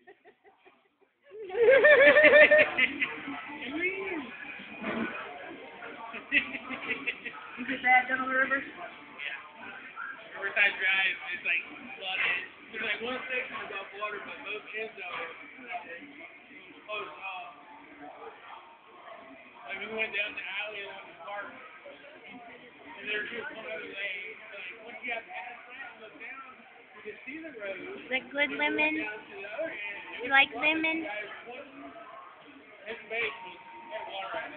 You get that down on the river? Yeah. Riverside Drive is like flooded. There's like one section above water, but both ends of it closed off. Like we went down the alley along the park, and there's just one other lane. Like once you got past that and look down, you can see the road. Is it good lemon? Down to the other end. You like lemon? His base was